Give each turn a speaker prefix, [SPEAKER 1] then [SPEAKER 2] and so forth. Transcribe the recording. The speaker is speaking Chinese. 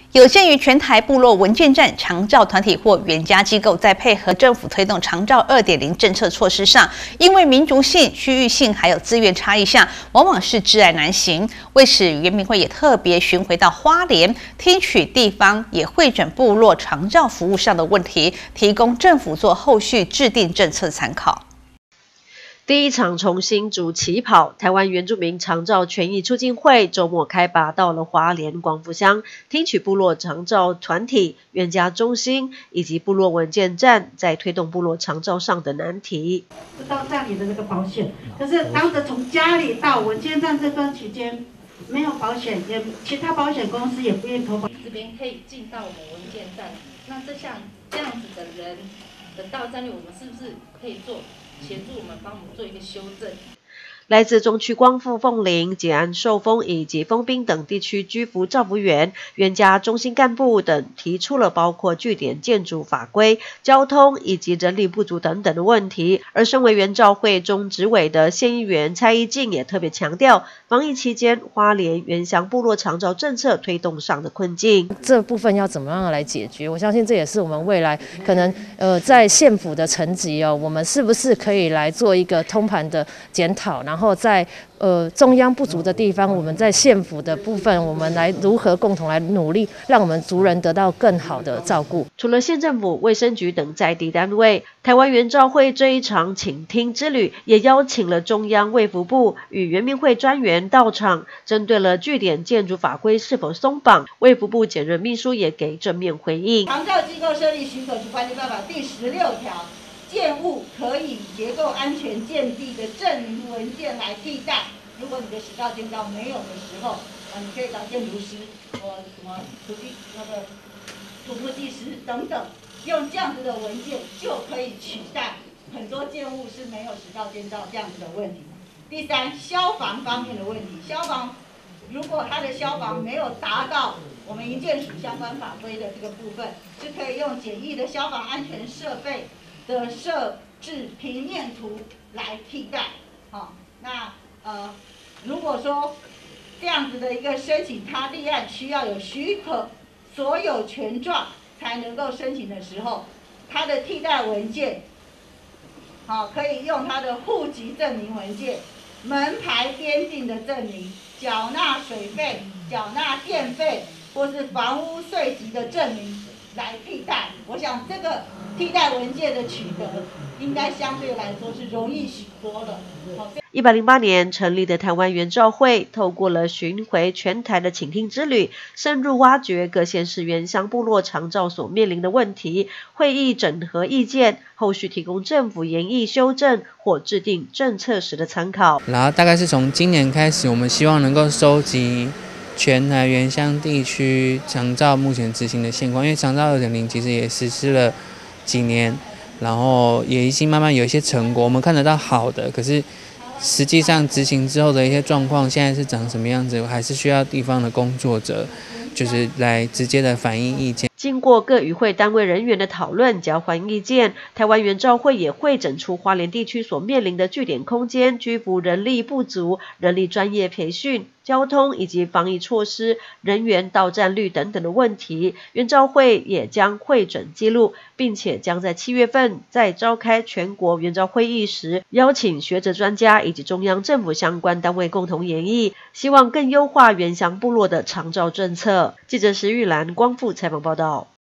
[SPEAKER 1] 有鉴于全台部落文件站长照团体或原家机构在配合政府推动长照2.0政策措施上，因为民族性、区域性还有资源差异下，往往是知难而行。为此，原民会也特别巡回到花莲，听取地方也会诊部落长照服务上的问题，提供政府做后续制定政策参考。
[SPEAKER 2] 第一场重新筑起跑，台湾原住民长照权益促进会周末开拔到了花莲光复乡，听取部落长照团体、原家中心以及部落文件站在推动部落长照上的难题。
[SPEAKER 3] 到站里的那个保险，可是当时从家里到文件站这段期间没有保险，也其他保险公司也不愿意投保。
[SPEAKER 4] 这边可以进到我们文件站，那这样子的人的到站率，我们是不是可以协助我们帮我们做一个修正？
[SPEAKER 2] 来自中区光复、凤林、捷安、寿丰以及丰滨等地区居服照服员、原家中心干部等提出了包括据点建筑法规、交通以及人力不足等等的问题。而身为原照会中执委的县议员蔡义进也特别强调，防疫期间花莲原乡部落长照政策推动上的困境，
[SPEAKER 5] 这部分要怎么样来解决？我相信这也是我们未来可能在县府的层级我们是不是可以来做一个通盘的检讨，然后在中央不足的地方，我们在县府的部分，我们来如何共同来努力，让我们族人得到更好的照顾。
[SPEAKER 2] 除了县政府、卫生局等在地单位，台湾原照会这一场倾听之旅，也邀请了中央卫福部与原民会专员到场，针对了据点建筑法规是否松绑，卫福部检任秘书也给正面回应。
[SPEAKER 6] 长照机构设立许可及管理办法第16条。建物可以结构安全建地的证明文件来替代。如果你的实照建造没有的时候，你可以找建筑师或什么土木技师等等，用这样子的文件就可以取代很多建物是没有实照建造这样子的问题。第三，消防方面的问题，消防如果它的消防没有达到我们营建署相关法规的这个部分，是可以用简易的消防安全设备的设置平面图来替代。如果说这样子的一个申请，它立案需要有许可所有权状才能够申请的时候，它的替代文件，可以用它的户籍证明文件、门牌边境的证明、缴纳水费、缴纳电费或是房屋税籍的证明来替代。我想这个替代文件的取得，应该相对来说是容易许多的。
[SPEAKER 2] 108年成立的台湾原照会，透过了巡回全台的倾听之旅，深入挖掘各县市原乡部落长照所面临的问题，会议整合意见，后续提供政府研议修正或制定政策时的参考。
[SPEAKER 7] 然后大概是从今年开始，我们希望能够收集全台原乡地区长照目前执行的现况，因为长照2.0其实也实施了几年，然后也已经慢慢有一些成果，我们看得到好的，可是实际上执行之后的一些状况现在是长什么样子，还是需要地方的工作者就是来直接的反映意见。
[SPEAKER 2] 经过各与会单位人员的讨论、交换意见，台湾原照会也会诊出花莲地区所面临的据点空间、居服人力不足、人力专业培训、交通以及防疫措施、人员到站率等等的问题。原照会也将会诊记录，并且将在7月份在召开全国原照会议时，邀请学者专家以及中央政府相关单位共同研议，希望更优化原乡部落的长照政策。记者石玉兰光复采访报道。